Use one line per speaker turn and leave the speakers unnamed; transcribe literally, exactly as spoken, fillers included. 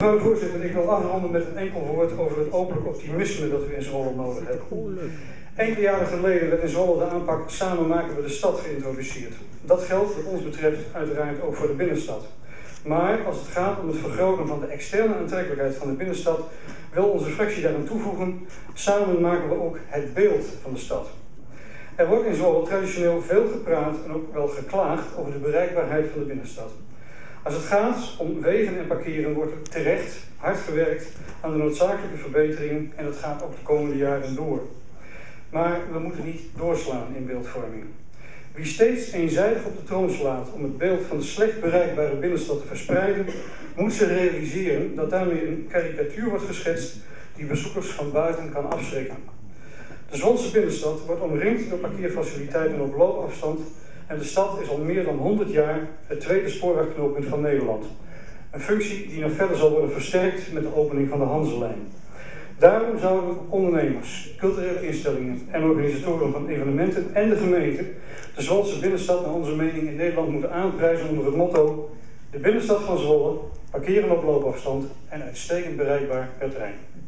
Mevrouw de voorzitter, ik wil afronden met een enkel woord over het openlijk optimisme dat we in Zwolle nodig hebben. Enkele jaren geleden werd in Zwolle de aanpak Samen maken we de stad geïntroduceerd. Dat geldt wat ons betreft uiteraard ook voor de binnenstad. Maar als het gaat om het vergroten van de externe aantrekkelijkheid van de binnenstad, wil onze fractie daaraan toevoegen, samen maken we ook het beeld van de stad. Er wordt in Zwolle traditioneel veel gepraat en ook wel geklaagd over de bereikbaarheid van de binnenstad. Als het gaat om wegen en parkeren wordt er terecht hard gewerkt aan de noodzakelijke verbeteringen en dat gaat ook de komende jaren door. Maar we moeten niet doorslaan in beeldvorming. Wie steeds eenzijdig op de troon slaat om het beeld van de slecht bereikbare binnenstad te verspreiden, moet zich realiseren dat daarmee een karikatuur wordt geschetst die bezoekers van buiten kan afschrikken. De Zwolse binnenstad wordt omringd door parkeerfaciliteiten op loopafstand en de stad is al meer dan honderd jaar het tweede spoorwegknooppunt van Nederland. Een functie die nog verder zal worden versterkt met de opening van de Hanselijn. Daarom zouden ondernemers, culturele instellingen en organisatoren van evenementen en de gemeente de Zwolse binnenstad naar onze mening in Nederland moeten aanprijzen onder het motto: de binnenstad van Zwolle, parkeren op loopafstand en uitstekend bereikbaar per trein.